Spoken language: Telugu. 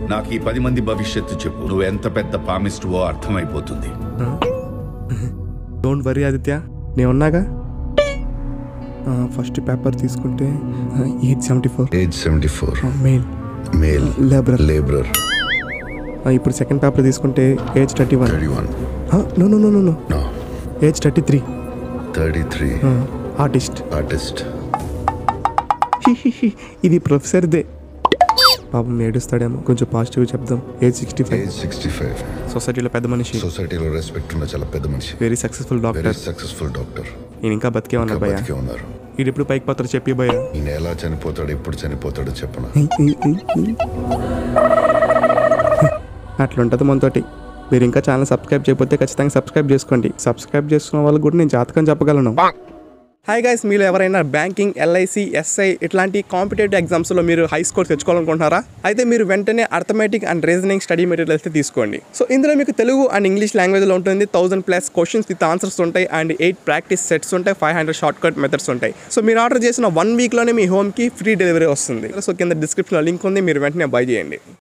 నాకు ఈ 10 మంది భవిష్యత్తు చెప్పు. నువ్వు ఎంత పెద్ద పామిస్టువో అర్థమైపోతుంది. డోంట్ వరీ ఆదిత్య, నేను ఉన్నాగా. ఫస్ట్ పేపర్ తీసుకుంటే 874 మేల్ లేబరర్. ఇప్పుడు సెకండ్ పేపర్ తీసుకుంటే ఏజ్ 31. No age 33 artist. ఇది ప్రొఫెసర్దే. పాపం ఏడుస్తాడేమో, కొంచెం పాజిటివ్ చెప్దాం. ఏజ్ 65. సొసైటీలో పెద్ద మనిషి, సొసైటీలో రెస్పెక్ట్ ఉన్న చాలా పెద్ద మనిషి. Very successful doctor. నేను ఇంకా బతికే ఉన్నా భయ్యా. ఇది ఎప్పుడు పైకి పోతాడు చెప్పి భయ్యా. నేను ఎలా చనిపోతాడు, ఎప్పుడు చనిపోతాడో చెప్పను. అట్లుంటుంది మనతోటి. మీరు ఇంకా ఛానల్ సబ్స్క్రైబ్ చేయకపోతే ఖచ్చితంగా సబ్స్క్రైబ్ చేసుకోండి. సబ్స్క్రైబ్ చేసుకున్న వాళ్ళకి కూడా నేను జాతకం చెప్పగలను. హాయ్ గైస్, మీరు ఎవరైనా బ్యాంకింగ్, ఎల్ఐసి, ఎస్ఐ ఇట్లాంటి కాంపిటేటివ్ ఎగ్జామ్స్లో మీరు హై స్కోర్ తెచ్చుకోవాలనుకుంటున్నారా? అయితే మీరు వెంటనే arithmetic and reasoning study materials తీసుకోండి. సో ఇందులో మీకు తెలుగు అండ్ ఇంగ్లీష్ లాంగ్వేజ్లో ఉంటుంది. 1000+ క్వశ్చన్స్ విత్ ఆన్సర్స్ ఉంటాయి అండ్ 8 ప్రాక్టీస్ సెట్స్ ఉంటాయి. 500 షార్ట్ కట్ మెథడ్స్ ఉంటాయి. సో మీరు ఆర్డర్ చేసిన 1 వీక్లోనే మీ హోమ్కి ఫ్రీ డెలివరీ వస్తుంది. సో కింద డిస్క్రిప్షన్లో లింక్ ఉంది, మీరు వెంటనే బై చేయండి.